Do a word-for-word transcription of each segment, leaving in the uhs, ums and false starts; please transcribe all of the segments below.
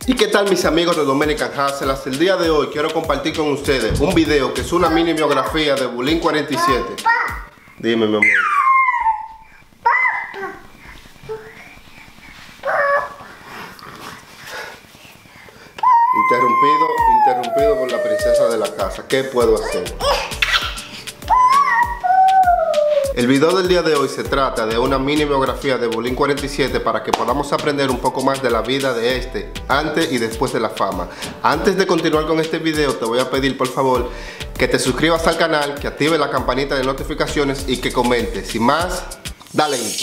¿Y qué tal mis amigos de Dominican Hustlers? El día de hoy quiero compartir con ustedes un video que es una mini biografía de Bulín cuarenta y siete. Dime, mi amor. Interrumpido, interrumpido por la princesa de la casa. ¿Qué puedo hacer? El video del día de hoy se trata de una mini biografía de Bulín cuarenta y siete para que podamos aprender un poco más de la vida de este antes y después de la fama. Antes de continuar con este video te voy a pedir por favor que te suscribas al canal, que active la campanita de notificaciones y que comentes. Sin más, dale intro.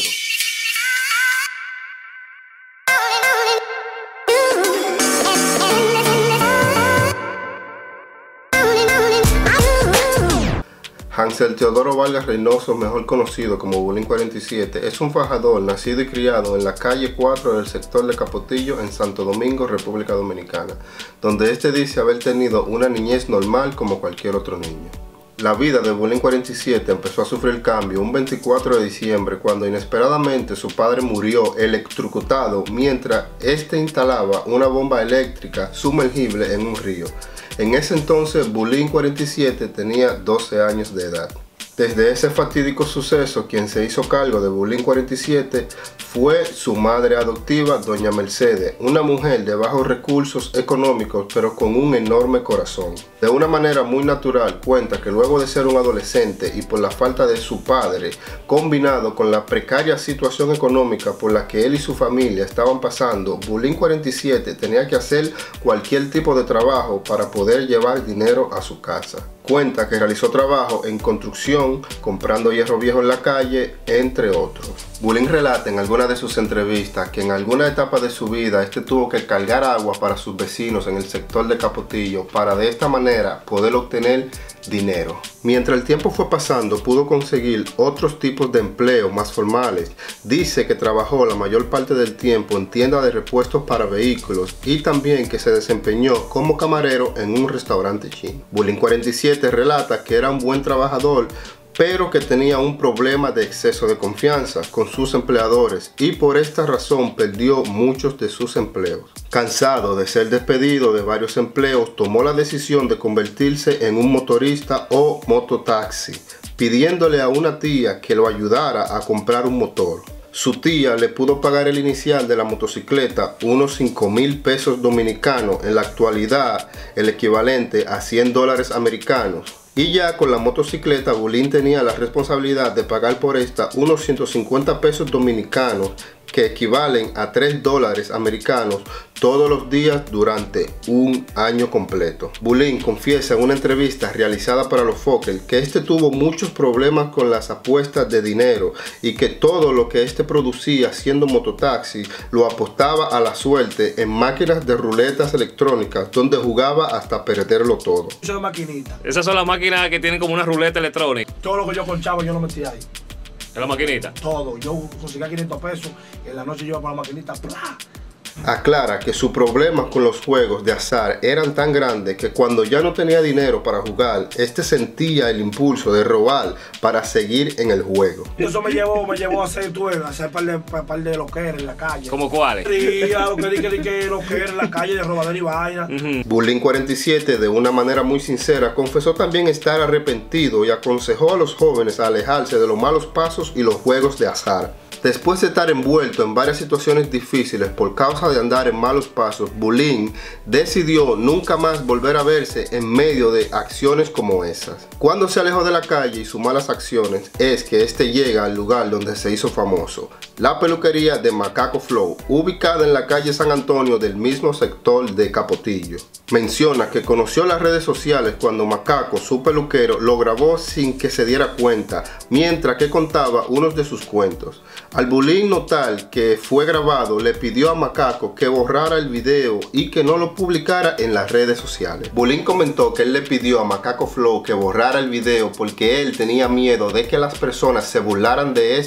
Hansel Teodoro Vargas Reynoso, mejor conocido como Bulín cuarenta y siete, es un fajador nacido y criado en la calle cuatro del sector de Capotillo en Santo Domingo, República Dominicana, donde este dice haber tenido una niñez normal como cualquier otro niño. La vida de Bulín cuarenta y siete empezó a sufrir cambio un veinticuatro de diciembre cuando inesperadamente su padre murió electrocutado mientras este instalaba una bomba eléctrica sumergible en un río. En ese entonces Bulín cuarenta y siete tenía doce años de edad. Desde ese fatídico suceso, quien se hizo cargo de Bulín cuarenta y siete fue su madre adoptiva, doña Mercedes, una mujer de bajos recursos económicos pero con un enorme corazón. De una manera muy natural cuenta que luego de ser un adolescente y por la falta de su padre, combinado con la precaria situación económica por la que él y su familia estaban pasando, Bulín cuarenta y siete tenía que hacer cualquier tipo de trabajo para poder llevar dinero a su casa. Cuenta que realizó trabajo en construcción, comprando hierro viejo en la calle, entre otros. Bulín relata en alguna de sus entrevistas que en alguna etapa de su vida este tuvo que cargar agua para sus vecinos en el sector de Capotillo para de esta manera poder obtener dinero. Mientras el tiempo fue pasando, pudo conseguir otros tipos de empleos más formales. Dice que trabajó la mayor parte del tiempo en tiendas de repuestos para vehículos y también que se desempeñó como camarero en un restaurante chino. Bulín cuarenta y siete relata que era un buen trabajador, pero que tenía un problema de exceso de confianza con sus empleadores y por esta razón perdió muchos de sus empleos. Cansado de ser despedido de varios empleos, tomó la decisión de convertirse en un motorista o mototaxi, pidiéndole a una tía que lo ayudara a comprar un motor. Su tía le pudo pagar el inicial de la motocicleta, unos cinco mil pesos dominicanos, en la actualidad el equivalente a cien dólares americanos. Y ya con la motocicleta, Bulín tenía la responsabilidad de pagar por esta unos ciento cincuenta pesos dominicanos, que equivalen a tres dólares americanos todos los días durante un año completo. Bulín confiesa en una entrevista realizada para los Fokker que este tuvo muchos problemas con las apuestas de dinero y que todo lo que este producía siendo mototaxi lo apostaba a la suerte en máquinas de ruletas electrónicas donde jugaba hasta perderlo todo. Esas maquinitas. Esas son las máquinas que tienen como una ruleta electrónica. Todo lo que yo conchaba yo lo metía ahí. ¿En la maquinita? Todo. Yo conseguía quinientos pesos. En la noche yo iba para la maquinita. ¡Plá! Aclara que sus problemas con los juegos de azar eran tan grandes que cuando ya no tenía dinero para jugar, este sentía el impulso de robar para seguir en el juego. Y eso me llevó, me llevó a hacer, tú, a hacer par de, par de loqueras en la calle. ¿Cómo cuáles? Sí, a lo que dije que loqueras en la calle, de robadera y vaina. Uh-huh. Bulín cuarenta y siete, de una manera muy sincera, confesó también estar arrepentido y aconsejó a los jóvenes a alejarse de los malos pasos y los juegos de azar. Después de estar envuelto en varias situaciones difíciles por causa de andar en malos pasos, Bulín decidió nunca más volver a verse en medio de acciones como esas. Cuando se alejó de la calle y sus malas acciones es que este llega al lugar donde se hizo famoso, la peluquería de Macaco Flow, ubicada en la calle San Antonio del mismo sector de Capotillo. Menciona que conoció las redes sociales cuando Macaco, su peluquero, lo grabó sin que se diera cuenta, mientras que contaba unos de sus cuentos. Al Bulín notar que fue grabado, le pidió a Macaco que borrara el video y que no lo publicara en las redes sociales. Bulín comentó que él le pidió a Macaco Flow que borrara el video porque él tenía miedo de que las personas se burlaran de este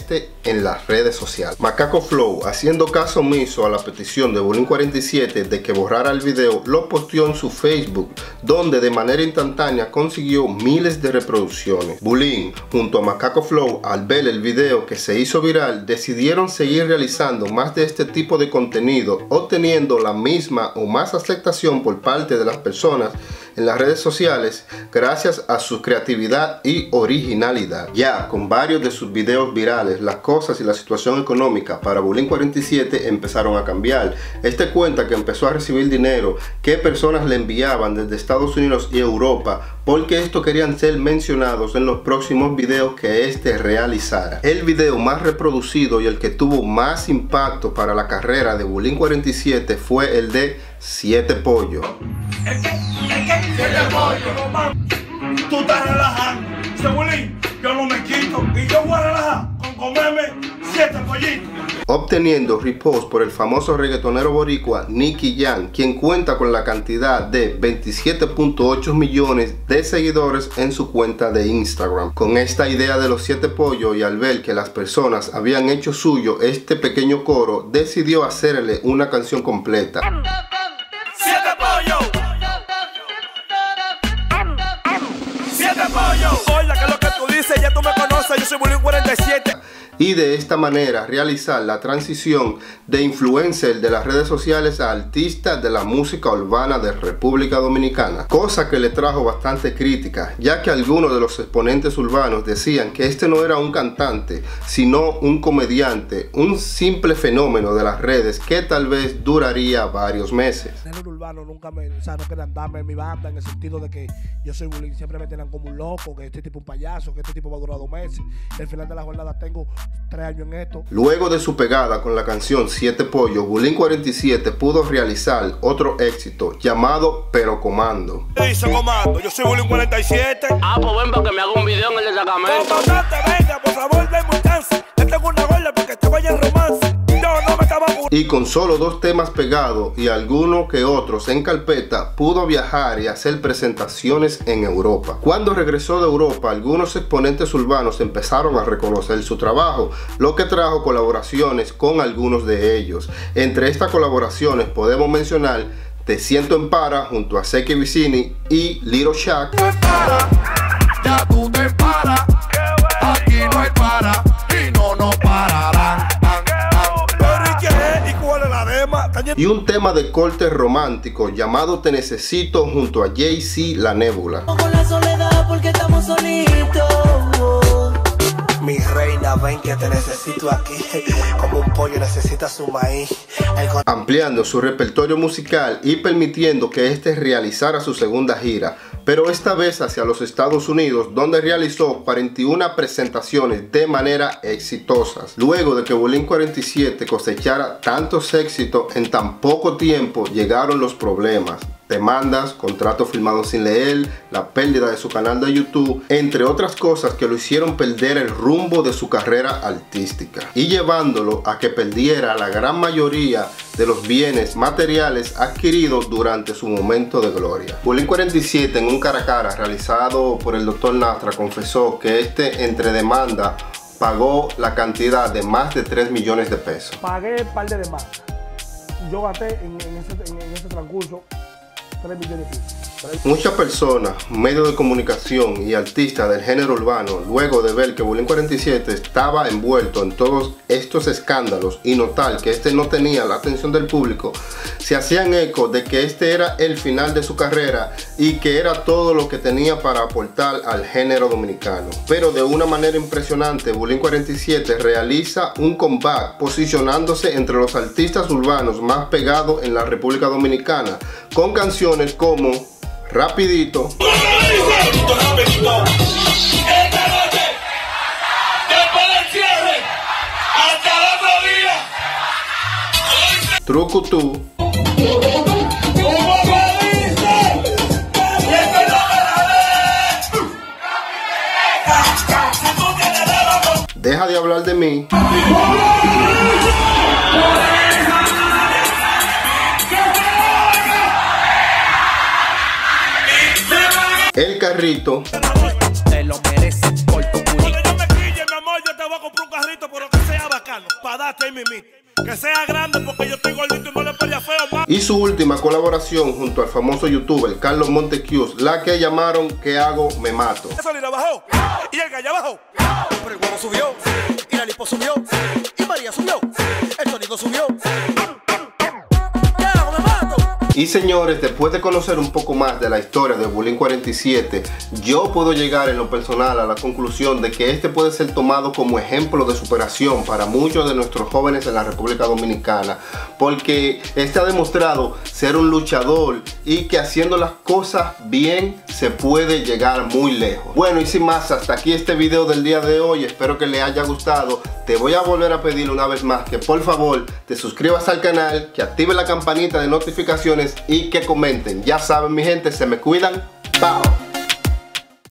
en las redes sociales. Macaco Flow, haciendo caso omiso a la petición de Bulín cuarenta y siete de que borrara el video, lo posteó en su Facebook, donde de manera instantánea consiguió miles de reproducciones. Bulín, junto a Macaco Flow, al ver el video que se hizo viral, decidieron seguir realizando más de este tipo de contenido, obteniendo la misma o más aceptación por parte de las personas en las redes sociales gracias a su creatividad y originalidad. Ya con varios de sus videos virales, las cosas y la situación económica para Bulín cuarenta y siete empezaron a cambiar. Este cuenta que empezó a recibir dinero que personas le enviaban desde Estados Unidos y Europa, porque estos querían ser mencionados en los próximos videos que este realizara. El video más reproducido y el que tuvo más impacto para la carrera de Bulín cuarenta y siete fue el de Siete Pollo. Es que, es que, siete pollo, man. Tú estás relajando. Dice Bulín, yo no me quito y yo voy a relajar con comerme siete pollitos. Obteniendo repost por el famoso reggaetonero boricua Nicky Jam, quien cuenta con la cantidad de veintisiete punto ocho millones de seguidores en su cuenta de Instagram. Con esta idea de los siete pollos y al ver que las personas habían hecho suyo este pequeño coro, decidió hacerle una canción completa. Siete pollos. Siete pollos. Oye, que lo que tú dices, ya tú me conoces, yo soy Bulín cuarenta y siete. Y de esta manera realizar la transición de influencer de las redes sociales a artista de la música urbana de República Dominicana, cosa que le trajo bastante crítica, ya que algunos de los exponentes urbanos decían que este no era un cantante, sino un comediante, un simple fenómeno de las redes que tal vez duraría varios meses. En el urbano nunca me, o sea, no querían darme en mi banda, en el sentido de que yo soy Bulín, siempre me tenían como un loco, que este tipo un payaso, que este tipo va a durar dos meses. Y al final de la jornada tengo tres años en esto. Luego de su pegada con la canción Siete Pollos, Bulín cuarenta y siete pudo realizar otro éxito llamado Pero Comando. Dice Comando, yo soy Bulín cuarenta y siete. Ah, pues ven para que me haga un video en el destacamento. Como no te venga, por favor, ven muy chance. Le tengo una gorda porque te vaya en romance. Yo no me estaba... Y con solo dos temas pegados y algunos que otros en carpeta, pudo viajar y hacer presentaciones en Europa. Cuando regresó de Europa, algunos exponentes urbanos empezaron a reconocer su trabajo, lo que trajo colaboraciones con algunos de ellos. Entre estas colaboraciones podemos mencionar Te Siento en Para junto a Seki Vicini y Little Shaq. Ya tú te paras, aquí no hay para y no nos pararán. Y un tema de corte romántico llamado Te Necesito junto a Jay-Z La Nebula. Con la soledad porque estamos solitos. Mi reina, ven que te necesito aquí. Como un pollo necesita su maíz. El... Ampliando su repertorio musical y permitiendo que éste realizara su segunda gira, pero esta vez hacia los Estados Unidos, donde realizó cuarenta y una presentaciones de manera exitosas. Luego de que Bulín cuarenta y siete cosechara tantos éxitos en tan poco tiempo, llegaron los problemas. Demandas, contratos firmados sin leer, la pérdida de su canal de YouTube, entre otras cosas que lo hicieron perder el rumbo de su carrera artística y llevándolo a que perdiera la gran mayoría de los bienes materiales adquiridos durante su momento de gloria. Bulín cuarenta y siete, en un cara a cara realizado por el doctor Nastra, confesó que este entre demanda pagó la cantidad de más de tres millones de pesos. Pagué un par de demandas. Yo gasté en, en, ese, en, en ese transcurso tres millones de pesos. Muchas personas, medios de comunicación y artistas del género urbano, luego de ver que Bulín cuarenta y siete estaba envuelto en todos estos escándalos y notar que este no tenía la atención del público, se hacían eco de que este era el final de su carrera y que era todo lo que tenía para aportar al género dominicano. Pero de una manera impresionante, Bulín cuarenta y siete realiza un comeback posicionándose entre los artistas urbanos más pegados en la República Dominicana, con canciones como Rapidito, Rapidito, rapidito. Esta noche, después del cierre, hasta el otro día. Trucutú, Deja de hablar de mí, El Carrito, Te lo mereces por tu culito. Cuando yo me quille, mi amor, yo te voy a comprar un carrito, pero que sea ahí mimito. Que sea grande porque yo estoy gordito y no le pone feo más. Y su última colaboración junto al famoso youtuber Carlos Montecchio, la que llamaron ¿Qué hago? Me mato. Eso le bajó y el gallo bajó. Pero el huevo subió, y la lipo subió, y María subió, el sonido subió. Y señores, después de conocer un poco más de la historia de Bulín cuarenta y siete, yo puedo llegar en lo personal a la conclusión de que este puede ser tomado como ejemplo de superación para muchos de nuestros jóvenes en la República Dominicana, porque este ha demostrado ser un luchador y que haciendo las cosas bien se puede llegar muy lejos. Bueno, y sin más, hasta aquí este video del día de hoy. Espero que les haya gustado. Te voy a volver a pedir una vez más que por favor te suscribas al canal, que active la campanita de notificaciones y que comenten. Ya saben, mi gente, se me cuidan. ¡Pau!